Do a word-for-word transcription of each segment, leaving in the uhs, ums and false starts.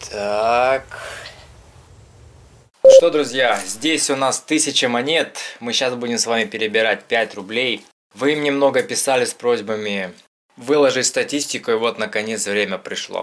Так. Ну что, друзья, здесь у нас тысяча монет. Мы сейчас будем с вами перебирать пять рублей. Вы им немного писали с просьбами выложить статистику, и вот наконец время пришло.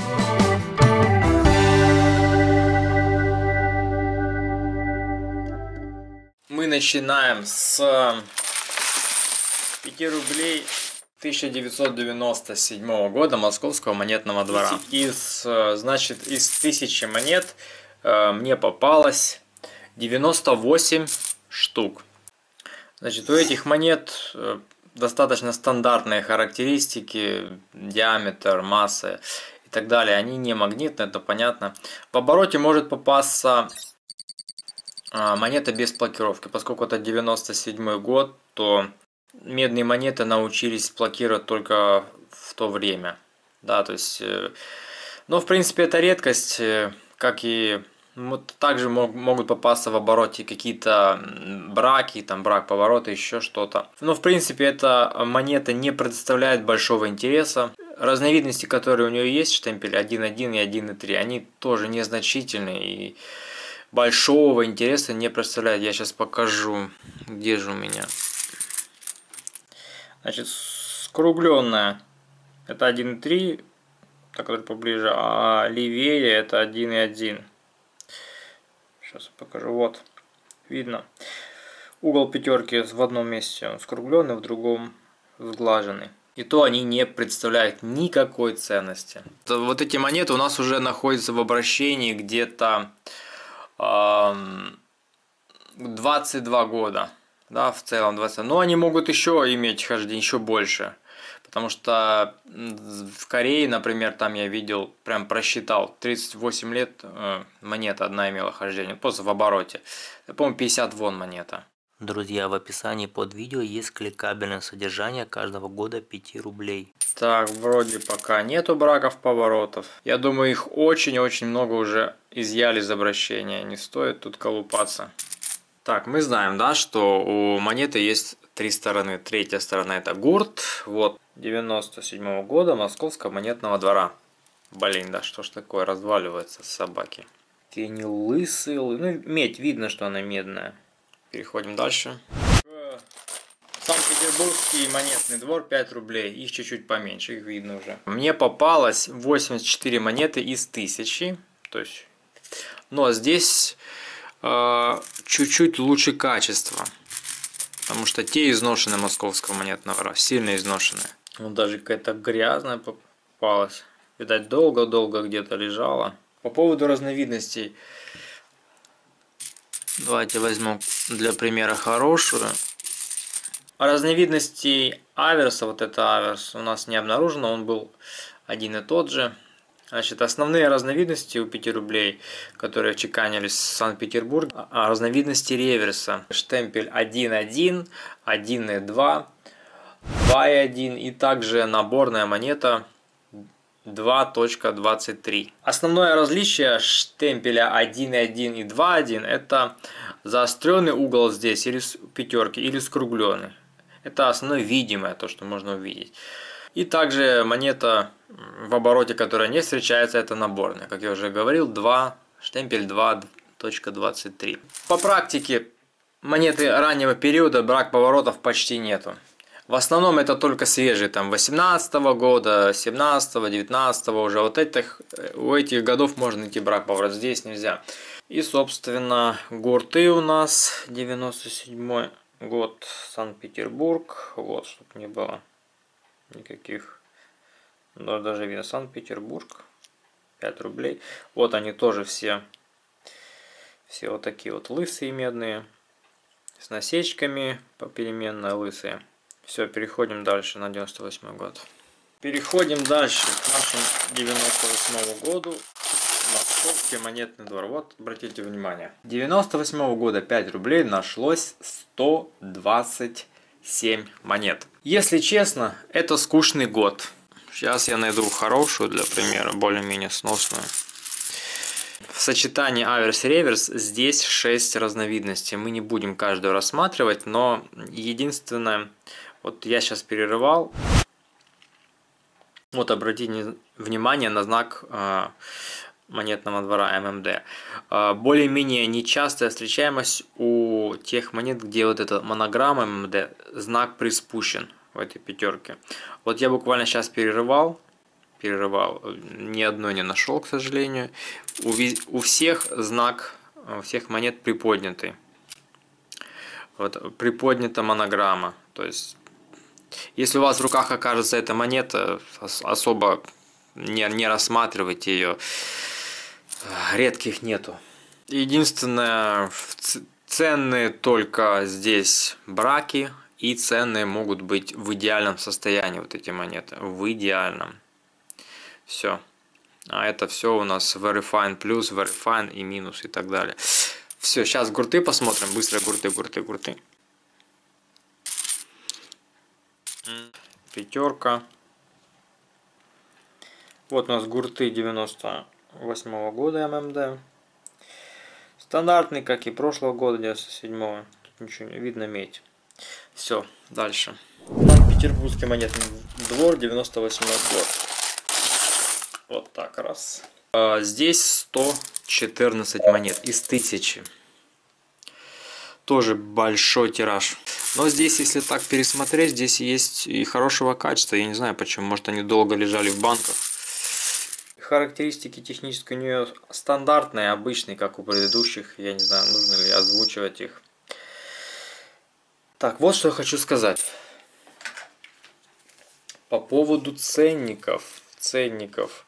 Мы начинаем с пяти рублей тысяча девятьсот девяносто седьмого года Московского монетного двора. Из, значит, из тысячи монет э, мне попалось девяносто восемь штук. Значит, у этих монет э, достаточно стандартные характеристики, диаметр, масса и так далее. Они не магнитные, это понятно. В обороте может попасться э, монета без блокировки. Поскольку это девяносто седьмой год, то медные монеты научились блокировать только в то время. Да, то есть, э, но в принципе это редкость, э, как и вот, также мог, могут попасться в обороте какие-то браки, там брак поворота, еще что-то. Но в принципе эта монета не предоставляет большого интереса. Разновидности, которые у нее есть, штемпель один один и один три, они тоже незначительные и большого интереса не представляют. Я сейчас покажу, где же у меня. Значит, скругленная это один три, так вот поближе, а левее это один один. Сейчас покажу, вот, видно. Угол пятерки в одном месте он скругленный, в другом сглаженный. И то они не представляют никакой ценности. Вот эти монеты у нас уже находятся в обращении где-то эм, двадцать два года. Да, в целом двадцать. Но они могут еще иметь хождение еще больше. Потому что в Корее, например, там я видел, прям просчитал, тридцать восемь лет э, монета одна имела хождение, просто в обороте. Я помню, пятьдесят вон монета. Друзья, в описании под видео есть кликабельное содержание каждого года пяти рублей. Так, вроде пока нету браков поворотов. Я думаю, их очень-очень много уже изъяли из обращения. Не стоит тут колупаться. Так, мы знаем, да, что у монеты есть три стороны. Третья сторона это гурт. Вот, девяносто седьмого года Московского монетного двора. Блин, да что ж такое, разваливается собаки. Какие они лысые, лы... ну медь, видно, что она медная. Переходим дальше. Санкт-Петербургский монетный двор, пять рублей. Их чуть-чуть поменьше, их видно уже. Мне попалось восемьдесят четыре монеты из тысячи. То есть, но здесь чуть-чуть лучше качество, потому что те изношенные Московского монетного двора, сильно изношенные. Вот даже какая-то грязная попалась, видать долго-долго где-то лежала. По поводу разновидностей, давайте возьмем для примера хорошую. Разновидностей аверса, вот это аверс у нас не обнаружено, он был один и тот же. Значит, основные разновидности у пяти рублей, которые чеканились в Санкт-Петербурге, а разновидности реверса. Штемпель один один, один два, два один и также наборная монета два двадцать три. Основное различие штемпеля один один и два один это заостренный угол здесь или пятерки, или скругленный. Это основное видимое, то, что можно увидеть. И также монета в обороте, которая не встречается, это наборная. Как я уже говорил, два, штемпель два двадцать три. По практике монеты раннего периода брак поворотов почти нету. В основном это только свежие, там восемнадцатого года, семнадцатого, девятнадцатого уже. Вот этих, у этих годов можно найти брак поворот, здесь нельзя. И собственно гурты у нас девяносто седьмой год, Санкт-Петербург. Вот, чтобы не было никаких, но даже видно Санкт-Петербург, пять рублей. Вот они тоже все, все вот такие вот лысые медные, с насечками попеременно лысые. Все, переходим дальше на девяносто восьмой год. Переходим дальше к нашему девяносто восьмому году. Московский монетный двор. Вот, обратите внимание. девяносто восьмого года пять рублей нашлось сто двадцать семь монет. Если честно, это скучный год. Сейчас я найду хорошую, для примера, более-менее сносную. В сочетании аверс-реверс здесь шесть разновидностей. Мы не будем каждую рассматривать, но единственное, вот я сейчас перерывал. Вот обратите внимание на знак монетного двора эм эм дэ. Более-менее нечастая встречаемость у тех монет, где вот эта монограмма эм эм дэ, знак приспущен в этой пятерке. Вот я буквально сейчас перерывал, перерывал, ни одной не нашел, к сожалению. У, у всех знак, у всех монет приподнятый. Вот приподнята монограмма. То есть, если у вас в руках окажется эта монета, особо не, не рассматривайте ее. Редких нету. Единственное, ценные только здесь браки, и ценные могут быть в идеальном состоянии вот эти монеты. В идеальном. Все. А это все у нас very fine плюс, very fine и минус и так далее. Все, сейчас гурты посмотрим. Быстро гурты, гурты, гурты. Пятерка. Вот у нас гурты девяносто восьмого года эм эм дэ. Стандартный, как и прошлого года, девяносто седьмого. Тут ничего не видно, медь. Все, дальше. Санкт-Петербургский монетный двор, девяносто восьмой год. Вот так раз. А здесь сто четырнадцать монет из тысячи. Тоже большой тираж. Но здесь, если так пересмотреть, здесь есть и хорошего качества. Я не знаю почему. Может, они долго лежали в банках. Характеристики технические у нее стандартные, обычные, как у предыдущих. Я не знаю, нужно ли озвучивать их. Так, вот что я хочу сказать. По поводу ценников. Ценников.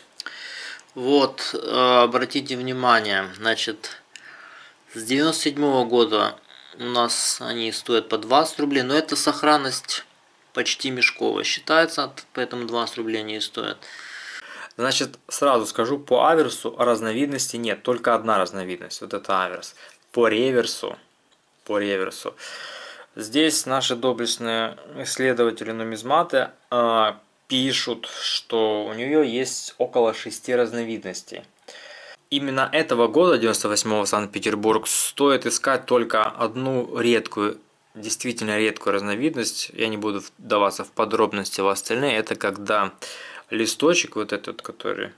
Вот, обратите внимание, значит, с девяносто седьмого года у нас они стоят по двадцать рублей, но это сохранность почти мешковая считается, поэтому двадцать рублей они и стоят. Значит, сразу скажу, по аверсу разновидности нет, только одна разновидность, вот это аверс. По реверсу, по реверсу. Здесь наши доблестные исследователи-нумизматы э, пишут, что у нее есть около шести разновидностей. Именно этого года, девяносто восьмого, Санкт-Петербург, стоит искать только одну редкую, действительно редкую разновидность. Я не буду вдаваться в подробности в остальные. Это когда листочек вот этот, который,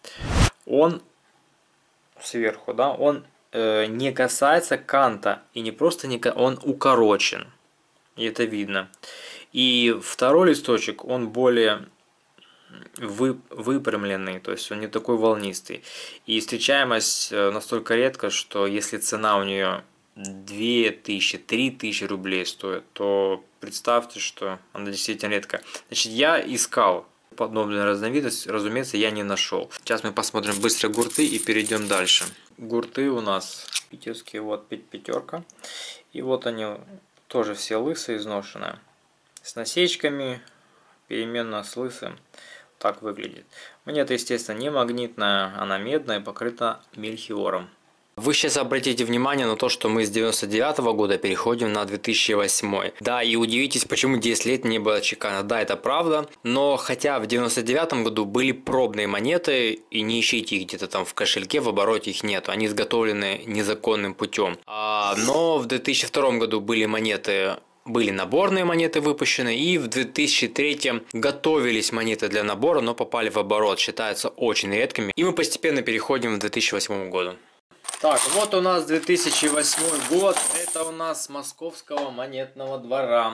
он сверху, да, он э, не касается канта, и не просто не он укорочен, и это видно. И второй листочек, он более вы, выпрямленный, то есть он не такой волнистый. И встречаемость настолько редко, что если цена у нее две тысячи, три тысячи рублей стоит, то представьте, что она действительно редкая. Значит, я искал подобную разновидность, разумеется, я не нашел. Сейчас мы посмотрим быстро гурты и перейдем дальше. Гурты у нас питерские, вот пятерка. И вот они тоже все лысые, изношенные. С насечками, переменно с лысым. Так выглядит. Монета, естественно, не магнитная, она медная, покрыта мельхиором. Вы сейчас обратите внимание на то, что мы с девяносто девятого года переходим на две тысячи восьмой. Да, и удивитесь, почему десять лет не было чекана. Да, это правда, но хотя в девяносто девятом году были пробные монеты, и не ищите их где-то там в кошельке, в обороте их нету, они изготовлены незаконным путем. А, но в две тысячи втором году были монеты... Были наборные монеты выпущены, и в две тысячи третьем готовились монеты для набора, но попали в оборот, считаются очень редкими. И мы постепенно переходим в две тысячи восьмой году. Так, вот у нас две тысячи восьмой год, это у нас Московского монетного двора.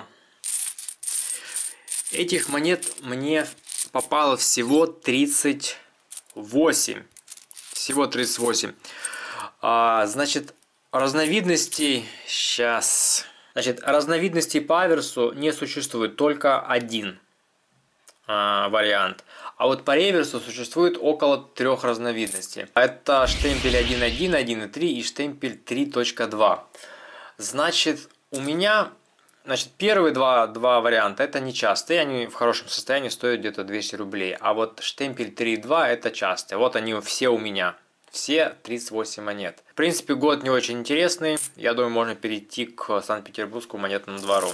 Этих монет мне попало всего тридцать восемь. Всего тридцать восемь. А, значит, разновидностей сейчас... Значит, разновидностей по аверсу не существует, только один э, вариант. А вот по реверсу существует около трех разновидностей. Это штемпель один точка один, один точка три и штемпель три точка два. Значит, у меня значит, первые два, два варианта это нечастые, они в хорошем состоянии стоят где-то двести рублей. А вот штемпель три точка два это частые. Вот они все у меня. Все тридцать восемь монет. В принципе, год не очень интересный. Я думаю, можно перейти к Санкт-Петербургскому монетному двору.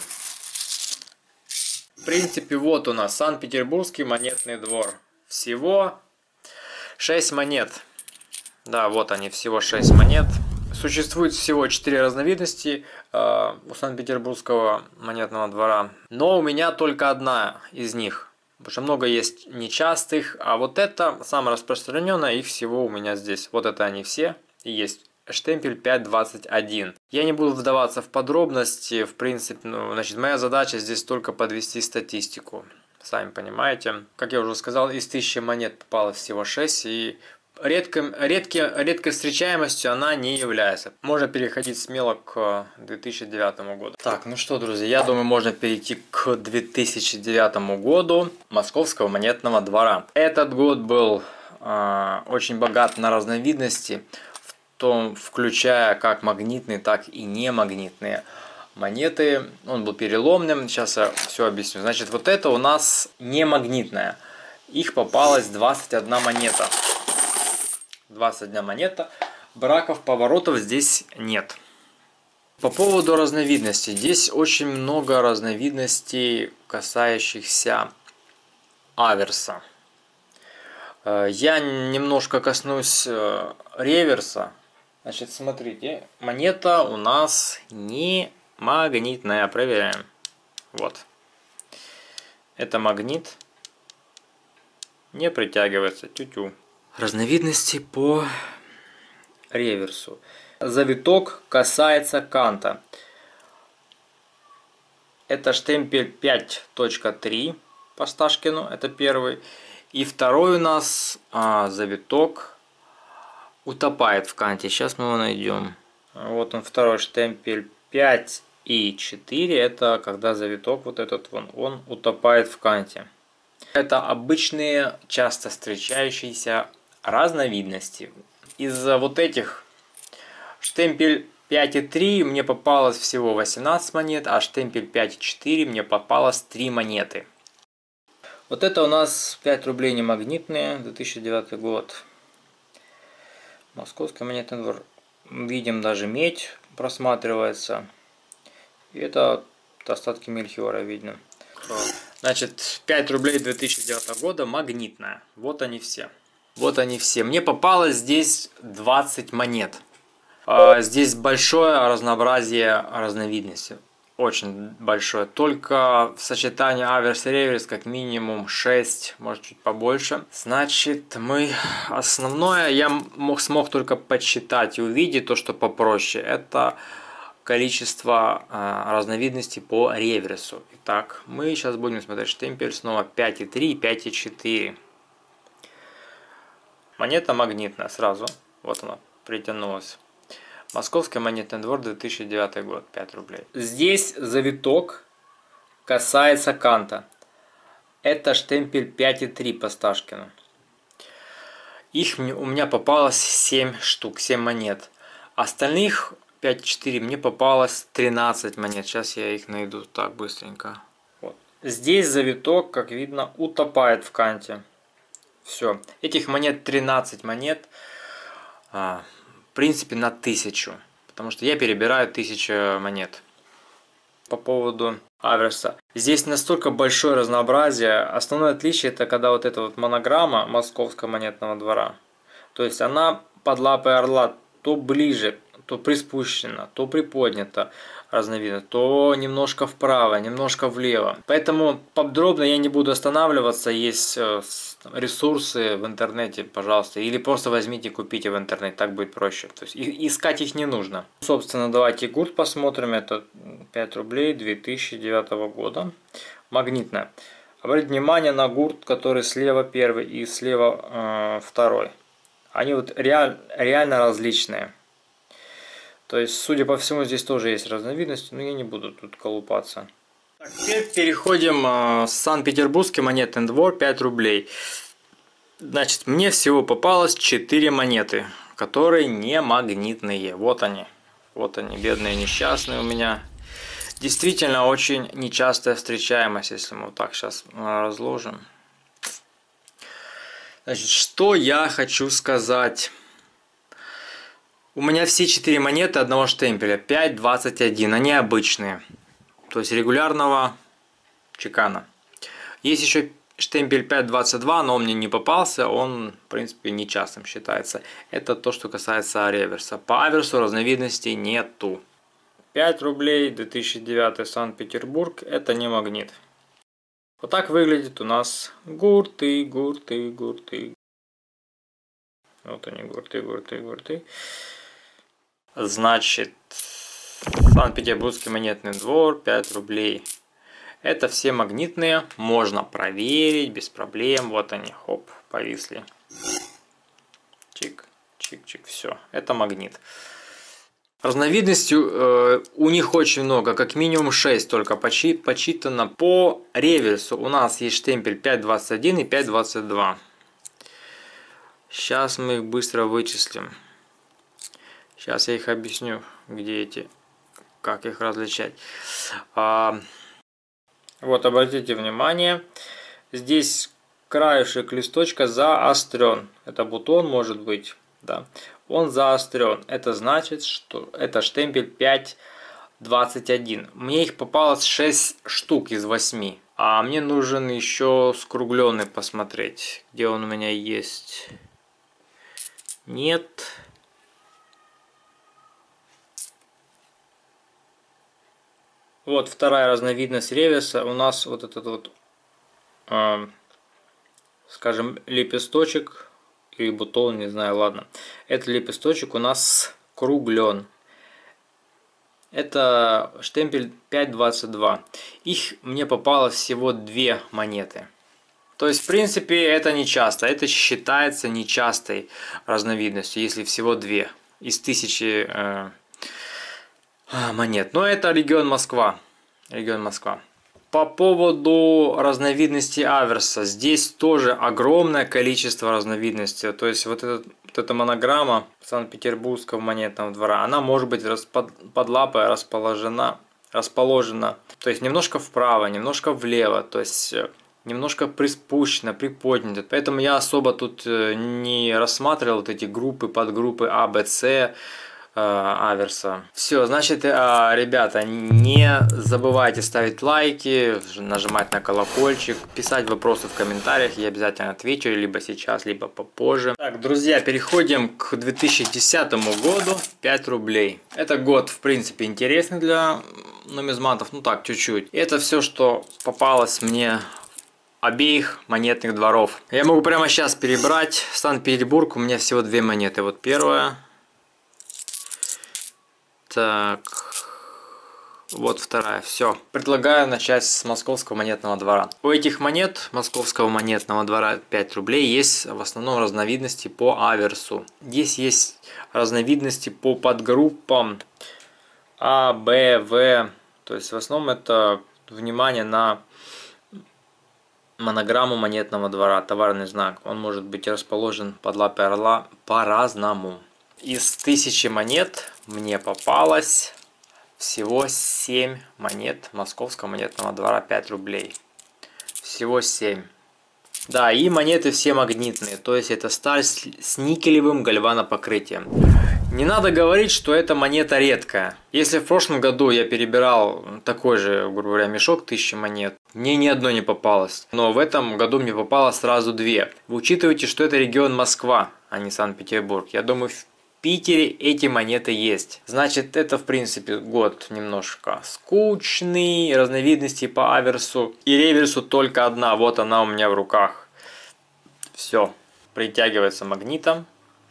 В принципе, вот у нас Санкт-Петербургский монетный двор. Всего шесть монет. Да, вот они, всего шесть монет. Существует всего четыре разновидности э, у Санкт-Петербургского монетного двора. Но у меня только одна из них Потому что много есть нечастых, а вот это самое распространенное, их всего у меня здесь. Вот это они все и есть. Штемпель пять двадцать один. Я не буду вдаваться в подробности, в принципе, ну, значит, моя задача здесь только подвести статистику. Сами понимаете. Как я уже сказал, из тысячи монет попалось всего шесть, и редко, редко, редкой встречаемостью она не является. Можно переходить смело к две тысячи девятому году. Так, ну что, друзья, я думаю, можно перейти к две тысячи девятому году Московского монетного двора. Этот год был э, очень богат на разновидности, то, включая как магнитные, так и немагнитные монеты. Он был переломным. Сейчас я все объясню. Значит, вот это у нас немагнитная. Их попалась двадцать одна монета. двадцать одна монета. Браков, поворотов здесь нет. По поводу разновидностей. Здесь очень много разновидностей, касающихся аверса. Я немножко коснусь реверса. Значит, смотрите, монета у нас не магнитная. Проверяем. Вот. Это магнит. Не притягивается. Тю-тю. Разновидности по реверсу. Завиток касается канта. Это штемпель пять точка три по Сташкину. Это первый. И второй у нас а, завиток утопает в канте. Сейчас мы его найдем. Вот он, второй штемпель пять и четыре. Это когда завиток вот этот вон, он утопает в канте. Это обычные, часто встречающиеся разновидности. Из вот этих штемпель пять и три мне попалось всего восемнадцать монет, а штемпель пять и четыре мне попалось три монеты. Вот это у нас пять рублей немагнитные, две тысячи девятый год. Московский монетный двор. Видим, даже медь просматривается. И это остатки мельхиора видно. Значит, пять рублей две тысячи девятого года магнитная. Вот они все. Вот они все. Мне попалось здесь двадцать монет. Здесь большое разнообразие разновидностей. Очень большое. Только в сочетании аверс и реверс как минимум шесть, может чуть побольше. Значит, мы основное я мог, смог только подсчитать и увидеть то, что попроще. Это количество э, разновидностей по реверсу. Итак, мы сейчас будем смотреть штемпель снова пять и три и пять и четыре. Монета магнитная сразу. Вот она притянулась. Московский монетный двор, две тысячи девятый год, пять рублей. Здесь завиток касается канта. Это штемпель пять и три по Сташкину. Их у меня попалось семь штук, семь монет. Остальных пять и четыре мне попалось тринадцать монет. Сейчас я их найду так быстренько. Вот. Здесь завиток, как видно, утопает в канте. Все. Этих монет тринадцать монет. А, в принципе, на тысячу. Потому что я перебираю тысячу монет. По поводу аверса. Здесь настолько большое разнообразие. Основное отличие это когда вот эта вот монограмма Московского монетного двора. То есть она под лапой орла то ближе, то приспущена, то приподнята разновидно, то немножко вправо, немножко влево. Поэтому подробно я не буду останавливаться. Есть ресурсы в интернете, пожалуйста. Или просто возьмите, купите в интернете, так будет проще. То есть искать их не нужно. Собственно, давайте гурт посмотрим. Это пять рублей две тысячи девятого года. Магнитная. Обратите внимание на гурт, который слева первый и слева э, второй. Они вот реаль, реально различные. То есть, судя по всему, здесь тоже есть разновидности, но я не буду тут колупаться. Так, теперь переходим в Санкт-Петербургский монетный двор, пять рублей. Значит, мне всего попалось четыре монеты, которые не магнитные. Вот они. Вот они, бедные несчастные у меня. Действительно, очень нечастая встречаемость, если мы вот так сейчас разложим. Значит, что я хочу сказать. У меня все четыре монеты одного штемпеля, пять двадцать один, они обычные, то есть регулярного чекана. Есть еще штемпель пять двадцать два, но он мне не попался, он в принципе нечастым считается. Это то, что касается реверса. По аверсу разновидностей нету. пять рублей, две тысячи девятый Санкт-Петербург, это не магнит. Вот так выглядит у нас гурты, гурты, гурты. Вот они, гурты, гурты, гурты. Значит, Санкт-Петербургский монетный двор, пять рублей. Это все магнитные, можно проверить без проблем. Вот они, хоп, повисли. Чик, чик, чик, все. Это магнит. Разновидностей э, у них очень много, как минимум шесть только почи, почитано. По реверсу у нас есть штемпель пять двадцать один и пять двадцать два. Сейчас мы их быстро вычислим. Сейчас я их объясню, где эти, как их различать. А, вот, обратите внимание, здесь краешек листочка заострен. Это бутон может быть, да. Он заострен. Это значит, что это штемпель пять двадцать один. Мне их попалось шесть штук из восьми. А мне нужен еще скругленный посмотреть, где он у меня есть. Нет. Вот вторая разновидность реверса. У нас вот этот вот, э, скажем, лепесточек или бутон, не знаю, ладно. Этот лепесточек у нас скруглен. Это штемпель пять двадцать два. Их мне попалось всего две монеты. То есть, в принципе, это не часто. Это считается нечастой разновидностью, если всего две из тысячи э, монет. Но это регион Москва. Регион Москва. По поводу разновидностей аверса. Здесь тоже огромное количество разновидностей. То есть, вот, этот, вот эта монограмма Санкт-Петербургского монетного двора, она может быть под, под лапой расположена, расположена. То есть, немножко вправо, немножко влево. То есть, немножко приспущено, приподнято. Поэтому я особо тут не рассматривал вот эти группы, подгруппы А, Б, С аверса. Все, значит, ребята, не забывайте ставить лайки, нажимать на колокольчик, писать вопросы в комментариях, я обязательно отвечу, либо сейчас, либо попозже. Так, друзья, переходим к две тысячи десятому году, пять рублей. Это год, в принципе, интересный для нумизматов, ну так, чуть-чуть. Это все, что попалось мне обеих монетных дворов. Я могу прямо сейчас перебрать. Санкт-Петербург, у меня всего две монеты. Вот первая. Так, вот вторая, все. Предлагаю начать с Московского монетного двора. У этих монет Московского монетного двора пять рублей есть в основном разновидности по аверсу. Здесь есть разновидности по подгруппам А, Б, В. То есть в основном это внимание на монограмму монетного двора, товарный знак. Он может быть расположен под лапой орла по-разному. Из тысячи монет мне попалось всего семь монет Московского монетного двора пять рублей. Всего семь. Да, и монеты все магнитные, то есть это сталь с никелевым гальванопокрытием. Не надо говорить, что эта монета редкая. Если в прошлом году я перебирал такой же, грубо говоря, мешок тысячи монет, мне ни одной не попалось. Но в этом году мне попалось сразу две. Вы учитываете, что это регион Москва, а не Санкт-Петербург. Я думаю, в Питере эти монеты есть. Значит, это в принципе год немножко скучный. Разновидностей по аверсу и реверсу только одна. Вот она у меня в руках. Все. Притягивается магнитом.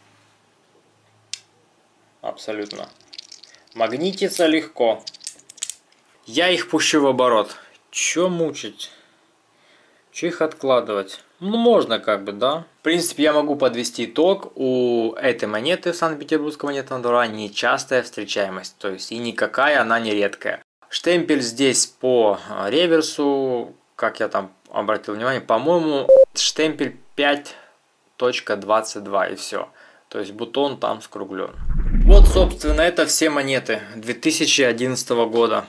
Абсолютно. Магнитится легко. Я их пущу в оборот. Че мучить? Че их откладывать? Ну, можно как бы, да. В принципе, я могу подвести итог. У этой монеты Санкт-Петербургского монетного двора нечастая встречаемость. То есть, и никакая она не редкая. Штемпель здесь по реверсу, как я там обратил внимание, по-моему, штемпель пять двадцать два и все. То есть, бутон там скруглен. Вот, собственно, это все монеты две тысячи одиннадцатого года.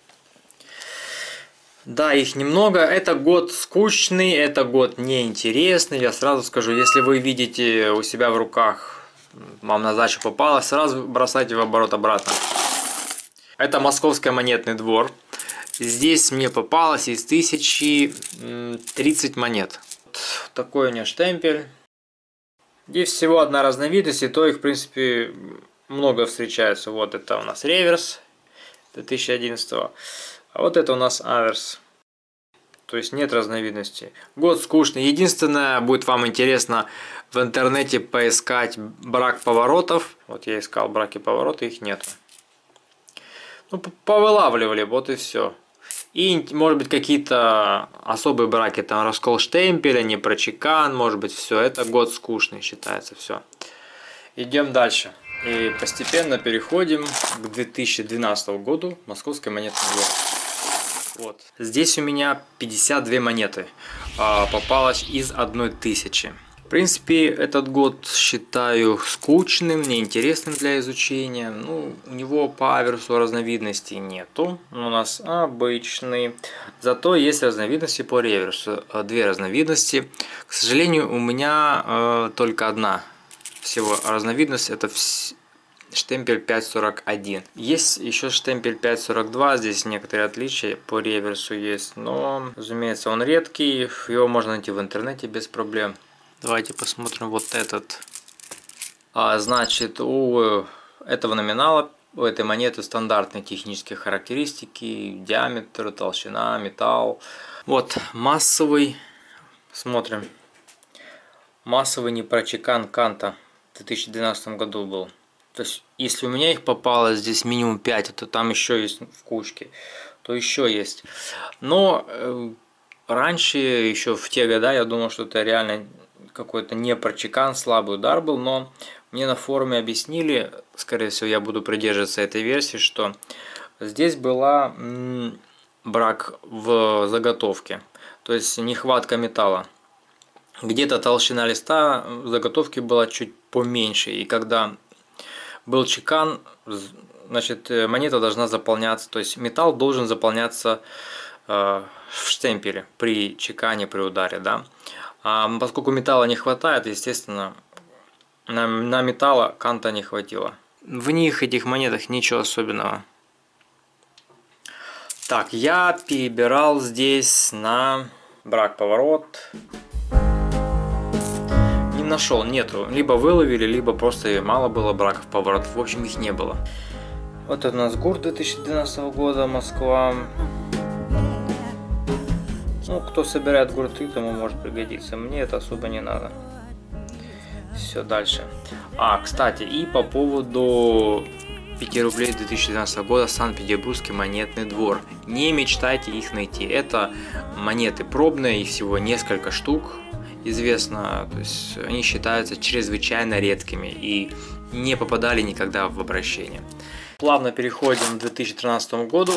Да, их немного. Это год скучный, это год неинтересный. Я сразу скажу, если вы видите у себя в руках, вам на сдачу попало, сразу бросайте в оборот обратно. Это Московский монетный двор. Здесь мне попалось из тысячи тридцать монет. Вот такой у меня штемпель. Здесь всего одна разновидность, и то их, в принципе, много встречается. Вот это у нас реверс две тысячи одиннадцатого. А вот это у нас аверс. То есть нет разновидностей. Год скучный. Единственное, будет вам интересно в интернете поискать брак поворотов. Вот я искал браки повороты, их нет. Ну, повылавливали, вот и все. И, может быть, какие-то особые браки, там раскол штемпеля, не прочекан, может быть, все. Это год скучный считается, все. Идем дальше. И постепенно переходим к две тысячи двенадцатому году, Московской монетный двор. Вот. Здесь у меня пятьдесят две монеты а, попалось из одной тысячи. В принципе, этот год считаю скучным, неинтересным для изучения. Ну, у него по аверсу разновидностей нету. У нас обычный. Зато есть разновидности по реверсу. Две разновидности. К сожалению, у меня э, только одна всего разновидность. Это вс... штемпель пять сорок один. Есть еще штемпель пять сорок два, здесь некоторые отличия по реверсу есть, но, разумеется, он редкий, его можно найти в интернете без проблем. Давайте посмотрим вот этот. А, значит, у этого номинала, у этой монеты стандартные технические характеристики, диаметр, толщина, металл. Вот массовый, смотрим, массовый непрочекан Канта в две тысячи двенадцатом году был. То есть, если у меня их попалось здесь минимум пять, то там еще есть в кучке, то еще есть. Но э, раньше, еще в те года, я думал, что это реально какой-то не прочекан, слабый удар был, но мне на форуме объяснили, скорее всего, я буду придерживаться этой версии, что здесь была м, брак в заготовке, то есть нехватка металла. Где-то толщина листа заготовки была чуть поменьше, и когда был чекан, значит, монета должна заполняться, то есть металл должен заполняться э, в штемпеле при чекане, при ударе, да. А поскольку металла не хватает, естественно, на, на металла Канта не хватило. В них, этих монетах, ничего особенного. Так, я перебирал здесь на брак-поворот. Нашел, нету. Либо выловили, либо просто мало было браков, поворотов. В общем, их не было. Вот у нас гурт две тысячи двенадцатого года, Москва. Ну, кто собирает гурты, тому может пригодиться. Мне это особо не надо. Все, дальше. А, кстати, и по поводу пяти рублей две тысячи двенадцатого года, Санкт-Петербургский монетный двор. Не мечтайте их найти. Это монеты пробные, их всего несколько штук. Известно, то есть они считаются чрезвычайно редкими и не попадали никогда в обращение. Плавно переходим к две тысячи тринадцатому году.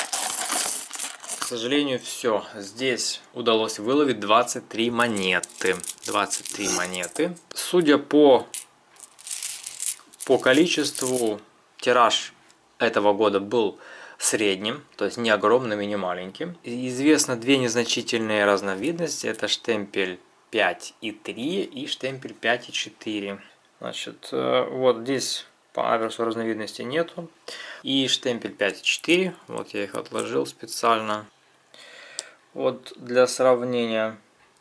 К сожалению, все. Здесь удалось выловить двадцать три монеты. двадцать три монеты. Судя по, по количеству, тираж этого года был средним, то есть не огромным и не маленьким. Известно две незначительные разновидности. Это штемпель пять и три и штемпель пять и четыре. Значит, вот здесь по аверсу разновидности нету. И штемпель пять и четыре. Вот я их отложил специально. Вот для сравнения.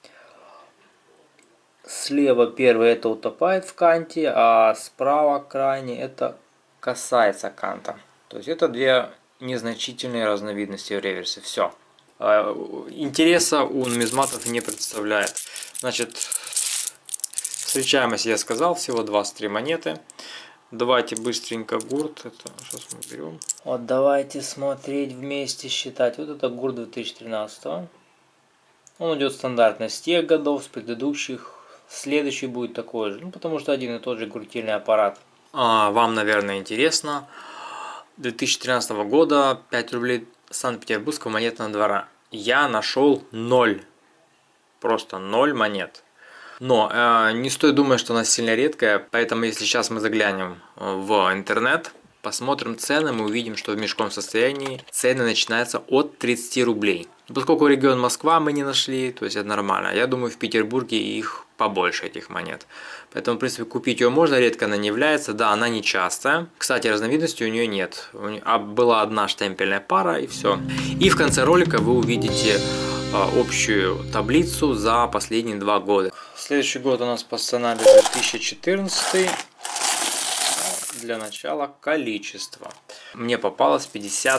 Слева первый это утопает в канте, а справа крайне это касается канта. То есть это две незначительные разновидности в реверсе. Все. Интереса у нумизматов не представляет. Значит, встречаемость я сказал, всего двадцать три монеты. Давайте быстренько гурт. Это сейчас мы берем. Вот давайте смотреть вместе, считать. Вот это гурт две тысячи тринадцатого. Он идет стандартно с тех годов, с предыдущих. Следующий будет такой же. Ну, потому что один и тот же гуртильный аппарат. А, вам, наверное, интересно. две тысячи тринадцатого года пять рублей Санкт-Петербургского монетного двора. Я нашел ноль. Просто ноль монет. Но э, не стоит думать, что она сильно редкая. Поэтому если сейчас мы заглянем в интернет, посмотрим цены, мы увидим, что в мешковом состоянии цены начинаются от тридцати рублей. Поскольку регион Москва мы не нашли, то есть это нормально. Я думаю, в Петербурге их побольше, этих монет. Поэтому, в принципе, купить ее можно, редко она не является. Да, она не частая. Кстати, разновидности у нее нет. А была одна штемпельная пара и все. И в конце ролика вы увидите а, общую таблицу за последние два года. Следующий год у нас по сценарию две тысячи четырнадцатый. Для начала количество. Мне попалось пятьдесят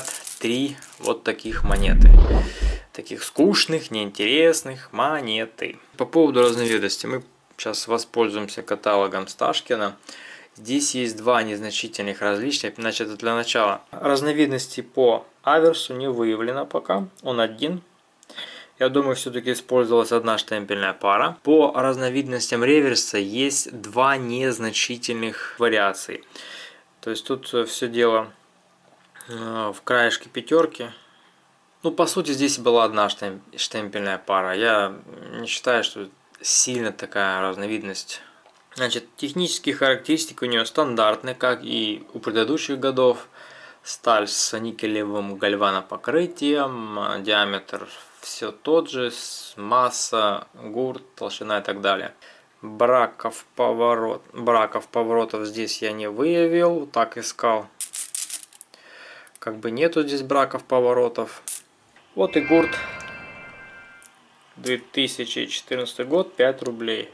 три вот таких монеты. Таких скучных, неинтересных монеты. По поводу разновидности. Мы сейчас воспользуемся каталогом Сташкина. Здесь есть два незначительных различия. Значит, для начала разновидности по аверсу не выявлено пока. Он один. Я думаю, все-таки использовалась одна штемпельная пара. По разновидностям реверса есть два незначительных вариации. То есть тут все дело в краешке пятерки. Ну, по сути, здесь была одна штемпельная пара. Я не считаю, что сильно такая разновидность. Значит, технические характеристики у нее стандартные, как и у предыдущих годов. Сталь с никелевым гальванопокрытием, диаметр все тот же, масса, гурт, толщина и так далее. Браков, поворот, браков поворотов здесь я не выявил, так искал. Как бы нету здесь браков поворотов. Вот и гурт. две тысячи четырнадцатый год, пять рублей.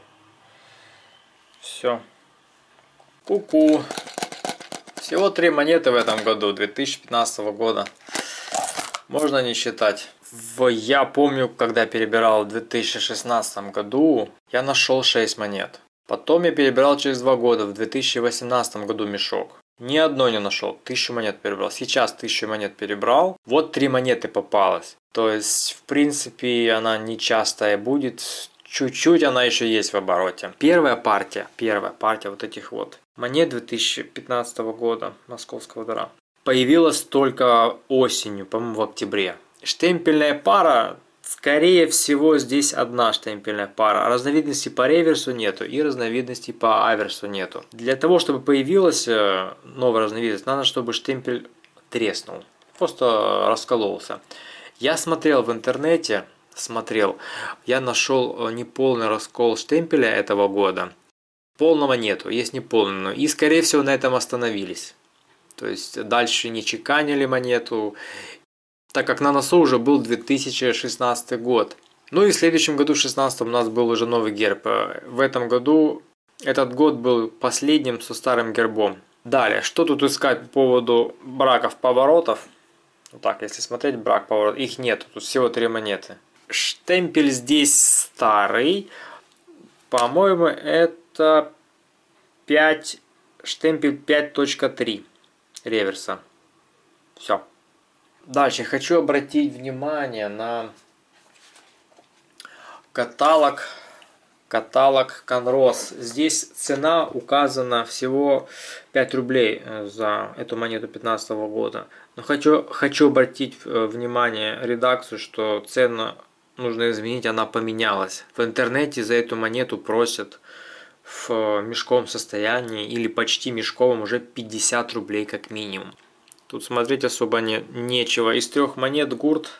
Все. Ку-ку. Всего три монеты в этом году, две тысячи пятнадцатого года. Можно не считать. В, я помню, когда перебирал в две тысячи шестнадцатом году, я нашел шесть монет. Потом я перебирал через два года, в две тысячи восемнадцатом году мешок. Ни одной не нашел, тысячу монет перебрал. Сейчас тысячу монет перебрал, вот три монеты попалось. То есть, в принципе, она не частая будет. Чуть-чуть она еще есть в обороте. Первая партия, первая партия вот этих вот монет две тысячи пятнадцатого года московского двора появилась только осенью, по-моему, в октябре. Штемпельная пара, скорее всего, здесь одна штемпельная пара. Разновидностей по реверсу нету и разновидностей по аверсу нету. Для того, чтобы появилась новая разновидность, надо, чтобы штемпель треснул, просто раскололся. Я смотрел в интернете, смотрел, я нашел неполный раскол штемпеля этого года. Полного нету, есть неполный. И скорее всего на этом остановились. То есть дальше не чеканили монету, так как на носу уже был две тысячи шестнадцатый год. Ну и в следующем году, в две тысячи шестнадцатом, у нас был уже новый герб. В этом году, этот год был последним со старым гербом. Далее, что тут искать по поводу браков поворотов? Вот так, если смотреть, брак поворот, их нет, тут всего три монеты. Штемпель здесь старый, по-моему, это пять, штемпель пять точка три реверса. Все. Дальше хочу обратить внимание на каталог, каталог Конрос. Здесь цена указана всего пять рублей за эту монету две тысячи пятнадцатого года. Но хочу, хочу обратить внимание редакцию, что цену нужно изменить, она поменялась. В интернете за эту монету просят в мешковом состоянии или почти мешковом уже пятьдесят рублей как минимум. Тут смотреть особо не, нечего. Из трех монет гурт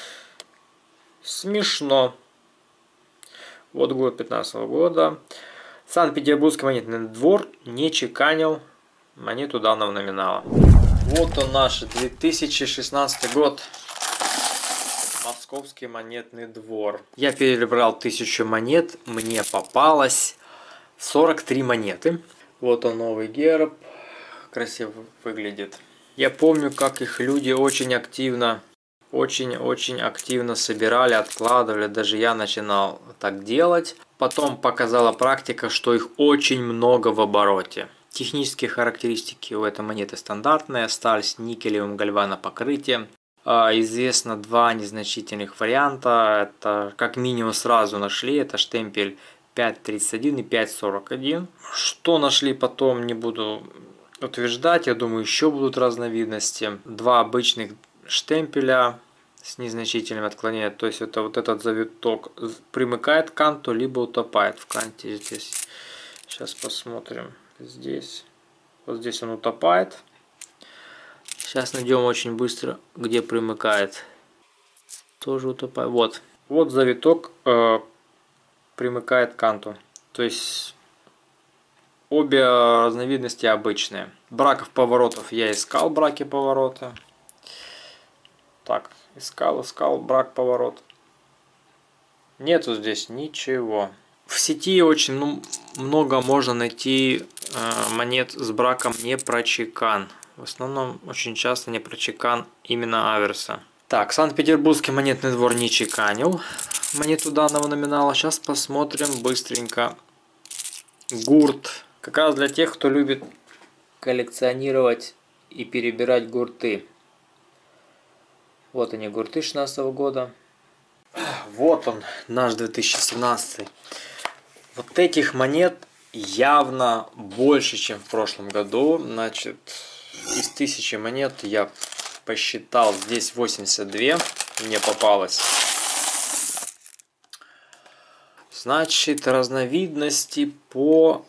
смешно. Вот гурт две тысячи пятнадцатого года. Санкт-Петербургский монетный двор не чеканил монету данного номинала. Вот он наш две тысячи шестнадцатый год. Московский монетный двор. Я перебрал тысячу монет. Мне попалось сорок три монеты. Вот он новый герб. Красиво выглядит. Я помню, как их люди очень активно, очень-очень активно собирали, откладывали. Даже я начинал так делать. Потом показала практика, что их очень много в обороте. Технические характеристики у этой монеты стандартные. Сталь с никелевым гальванопокрытием. Известно два незначительных варианта. Это как минимум сразу нашли. Это штемпель пять тридцать один и пять сорок один. Что нашли потом, не буду утверждать. Я думаю, еще будут разновидности. Два обычных штемпеля с незначительным отклонением. То есть это вот этот завиток примыкает к канту, либо утопает в канте. Здесь сейчас посмотрим. Здесь. Вот здесь он утопает. Сейчас найдем очень быстро, где примыкает. Тоже утопает. Вот. Вот завиток э, примыкает к канту. То есть обе разновидности обычные. Браков поворотов я искал, браки поворота. Так, искал, искал брак поворот. Нету здесь ничего. В сети очень ну, много можно найти э, монет с браком не прочекан. В основном очень часто не про чекан именно аверса. Так, Санкт-Петербургский монетный двор не чеканил монету данного номинала. Сейчас посмотрим быстренько гурт. Как раз для тех, кто любит коллекционировать и перебирать гурты. Вот они, гурты шестнадцатого года. Вот он, наш две тысячи семнадцатый. Вот этих монет явно больше, чем в прошлом году. Значит, из тысячи монет я посчитал, здесь восемьдесят две мне попалось. Значит, разновидности по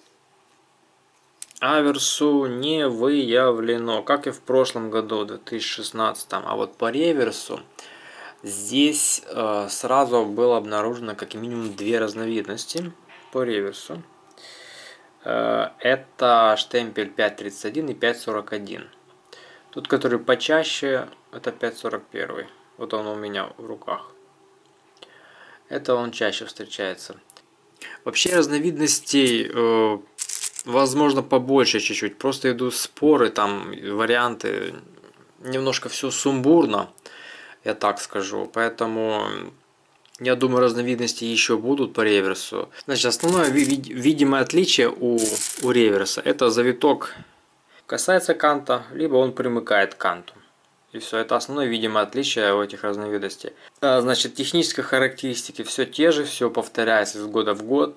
аверсу не выявлено, как и в прошлом году, две тысячи шестнадцатом. А вот по реверсу здесь э, сразу было обнаружено как минимум две разновидности по реверсу. Э, это штемпель пять тридцать один и пять сорок один. Тут, который почаще, это пять сорок один. Вот он у меня в руках. Это он чаще встречается. Вообще разновидностей, э, возможно, побольше чуть-чуть. Просто идут споры, там варианты. Немножко все сумбурно, я так скажу. Поэтому я думаю, разновидности еще будут по реверсу. Значит, основное видимое отличие у, у реверса — это завиток касается канта, либо он примыкает к канту. И все, это основное видимое отличие у этих разновидностей. Значит, технические характеристики все те же, все повторяется из года в год.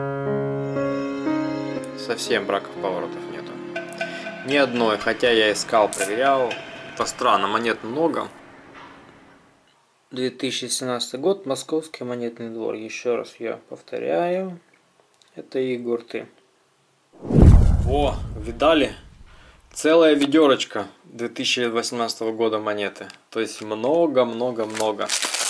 Совсем браков поворотов нету. Ни одной, хотя я искал, проверял. Это странно, монет много. две тысячи семнадцатый год, Московский монетный двор. Еще раз я повторяю. Это и гурты. О, видали? Целая ведерочка две тысячи восемнадцатого года монеты. То есть много-много-много.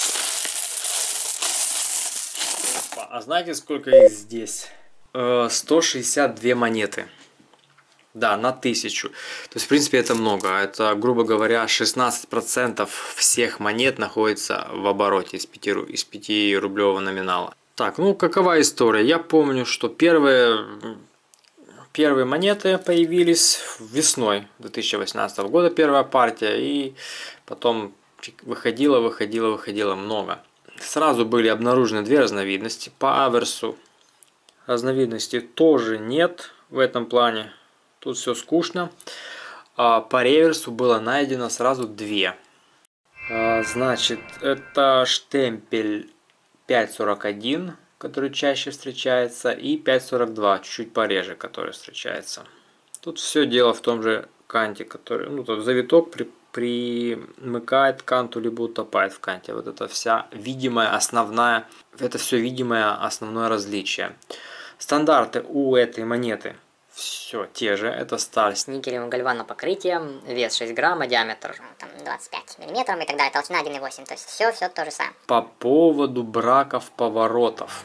А знаете, сколько их здесь? сто шестьдесят две монеты. Да, на тысячу. То есть, в принципе, это много. Это, грубо говоря, шестнадцать процентов всех монет находится в обороте из пятирублевого номинала. Так, ну какова история? Я помню, что первые... Первые монеты появились весной две тысячи восемнадцатого года, первая партия, и потом выходило, выходило, выходило много. Сразу были обнаружены две разновидности. По аверсу разновидностей тоже нет в этом плане, тут все скучно. А по реверсу было найдено сразу две. Значит, это штемпель пять сорок один. Который чаще встречается, и пять сорок два, чуть-чуть пореже, который встречается. Тут все дело в том же канте, который, ну, тут завиток при, примыкает к канту, либо утопает в канте. Вот это вся видимая основная, это все видимое основное различие. Стандарты у этой монеты все те же, это сталь с никелевым гальванопокрытием, вес шесть грамм, диаметр там, двадцать пять миллиметров и так далее, толщина один и восемь, то есть все, все то же самое. По поводу браков поворотов.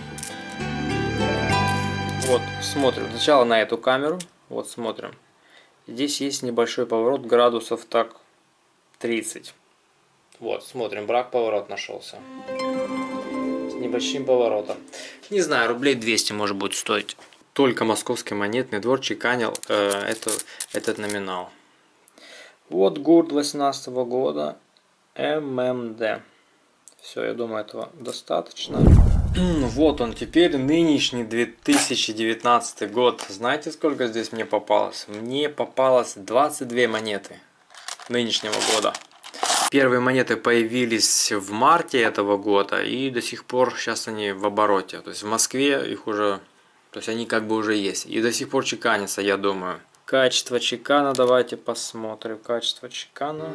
Вот, смотрим сначала на эту камеру, вот смотрим. Здесь есть небольшой поворот градусов так тридцать. Вот, смотрим, брак поворот нашелся. С небольшим поворотом. Не знаю, рублей двести может будет стоить. Только Московский монетный двор чеканил э, это, этот номинал. Вот гурт восемнадцатого года эм эм дэ. Все, я думаю, этого достаточно. Вот он теперь, нынешний две тысячи девятнадцатый год. Знаете, сколько здесь мне попалось? Мне попалось двадцать две монеты нынешнего года. Первые монеты появились в марте этого года, и до сих пор сейчас они в обороте. То есть в Москве их уже... То есть они как бы уже есть. И до сих пор чеканятся, я думаю. Качество чекана, давайте посмотрим. Качество чекана.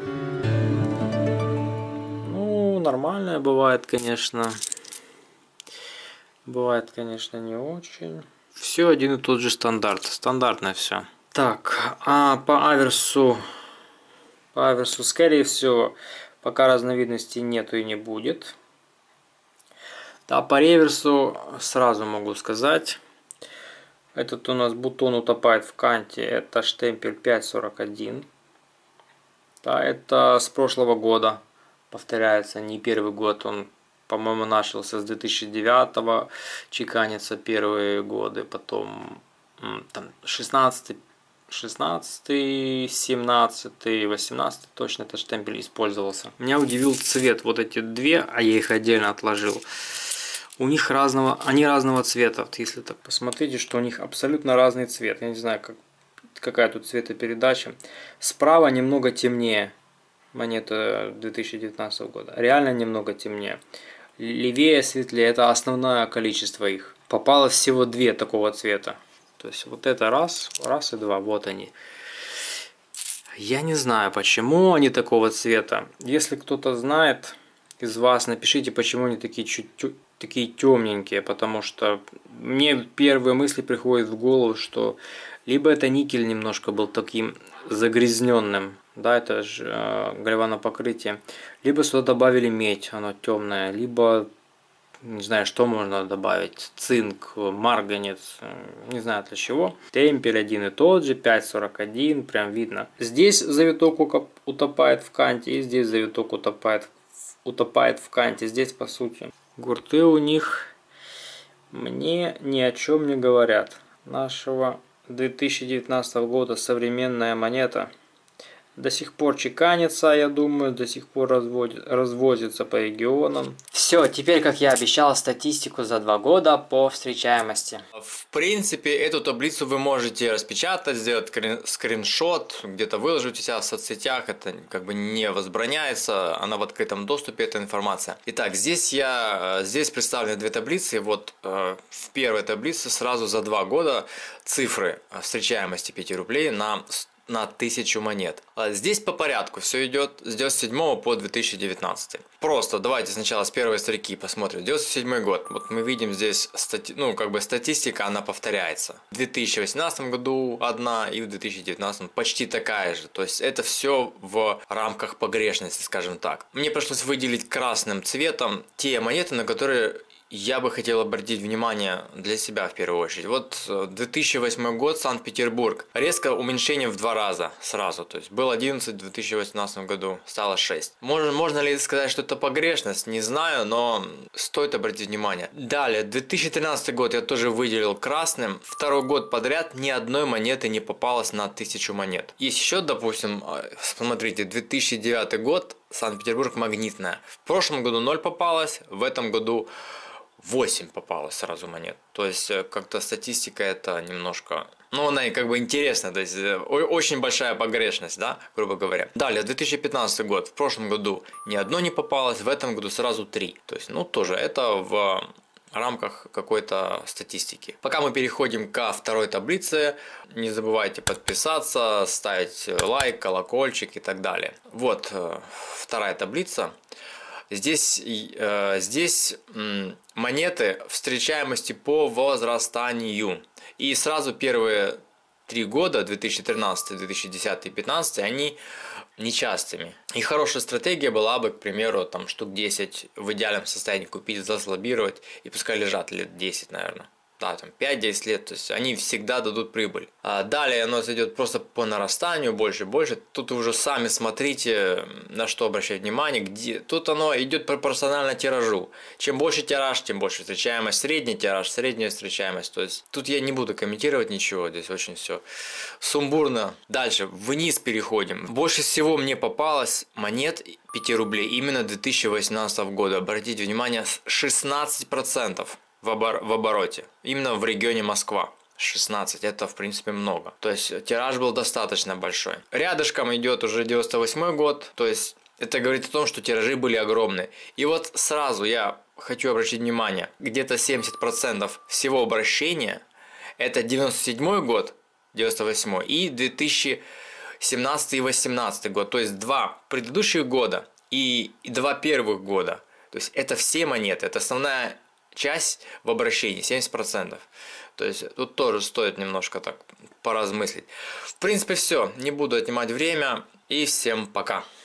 Ну, нормальное бывает, конечно. Бывает, конечно, не очень. Все один и тот же стандарт. Стандартное все. Так, а по аверсу... По аверсу, скорее всего, пока разновидностей нету и не будет. Да, по реверсу сразу могу сказать... Этот у нас бутон утопает в канте, это штемпель пять сорок один. Да, это с прошлого года, повторяется, не первый год, он, по-моему, начался с две тысячи девятого, чеканится первые годы, потом там шестнадцатый, шестнадцатый, семнадцатый, восемнадцатый точно этот штемпель использовался. Меня удивил цвет. Вот эти две, а я их отдельно отложил. У них разного, они разного цвета. Вот если так посмотрите, что у них абсолютно разный цвет. Я не знаю, как, какая тут цветопередача. Справа немного темнее. Монета две тысячи девятнадцатого года. Реально немного темнее. Левее, светлее. Это основное количество их. Попалось всего две такого цвета. То есть вот это раз, раз и два. Вот они. Я не знаю, почему они такого цвета. Если кто-то знает из вас, напишите, почему они такие чуть такие темненькие. Потому что мне первые мысли приходят в голову, что либо это никель немножко был таким загрязненным. Да, это же э, гальванопокрытие. Либо сюда добавили медь, оно темное. Либо, не знаю, что можно добавить. Цинк, марганец, не знаю для чего. Темпель один и тот же, пять сорок один, прям видно. Здесь завиток утопает в канте, и здесь завиток утопает, утопает в канте. Здесь, по сути, гурты у них мне ни о чем не говорят. Нашего две тысячи девятнадцатого года современная монета до сих пор чеканится, я думаю, до сих пор разводит, развозится по регионам. Все, теперь, как я обещал, статистику за два года по встречаемости. В принципе, эту таблицу вы можете распечатать, сделать скриншот, где-то выложить у себя в соцсетях, это как бы не возбраняется, она в открытом доступе, эта информация. Итак, здесь я, здесь представлены две таблицы, вот э, в первой таблице сразу за два года цифры встречаемости пяти рублей на на тысячу монет. Здесь по порядку все идет с девяносто седьмого по две тысячи девятнадцатый. Просто давайте сначала с первой строки посмотрим. девяносто седьмой год. Вот мы видим здесь, стати... ну, как бы статистика, она повторяется. В две тысячи восемнадцатом году одна и в две тысячи девятнадцатом почти такая же. То есть это все в рамках погрешности, скажем так. Мне пришлось выделить красным цветом те монеты, на которые я бы хотел обратить внимание для себя в первую очередь. Вот две тысячи восьмой год, Санкт-Петербург. Резко уменьшение в два раза сразу. То есть был одиннадцать, в две тысячи восемнадцатом году стало шесть. Можно, можно ли сказать, что это погрешность? Не знаю, но стоит обратить внимание. Далее, две тысячи тринадцатый год я тоже выделил красным. Второй год подряд ни одной монеты не попалось на тысячу монет. Есть еще, допустим, смотрите, две тысячи девятый год, Санкт-Петербург магнитная. В прошлом году ноль попалось, в этом году восемь попалось сразу монет. То есть как-то статистика это немножко, ну она и как бы интересна, то есть очень большая погрешность, да, грубо говоря. Далее, две тысячи пятнадцатый год. В прошлом году ни одно не попалось, в этом году сразу три. То есть, ну тоже это в рамках какой-то статистики. Пока мы переходим ко второй таблице, не забывайте подписаться, ставить лайк, колокольчик и так далее. Вот вторая таблица. Здесь, э, здесь э, монеты встречаемости по возрастанию. И сразу первые три года, две тысячи тринадцатый, две тысячи десятый, две тысячи пятнадцатый, они нечастыми. И хорошая стратегия была бы, к примеру, там штук десять в идеальном состоянии купить, заслабировать и пускай лежат лет десять, наверное. Да, там пять-десять лет, то есть они всегда дадут прибыль. А далее оно идет просто по нарастанию, больше и больше. Тут вы уже сами смотрите, на что обращать внимание. Где... Тут оно идет пропорционально тиражу. Чем больше тираж, тем больше встречаемость. Средний тираж, средняя встречаемость. То есть тут я не буду комментировать ничего, здесь очень все сумбурно. Дальше, вниз переходим. Больше всего мне попалось монет пяти рублей именно две тысячи восемнадцатого года. Обратите внимание, шестнадцать процентов. В, обор в обороте. Именно в регионе Москва. шестнадцать. Это, в принципе, много. То есть, тираж был достаточно большой. Рядышком идет уже девяносто восьмой год. То есть, это говорит о том, что тиражи были огромные. И вот сразу я хочу обратить внимание. Где-то семьдесят процентов всего обращения это девяносто седьмой год, девяносто восьмой и две тысячи семнадцатый и восемнадцатый год. То есть, два предыдущих года и, и два первых года. То есть, это все монеты. Это основная часть в обращении, семьдесят процентов. То есть тут тоже стоит немножко так поразмыслить. В принципе все, не буду отнимать время и всем пока.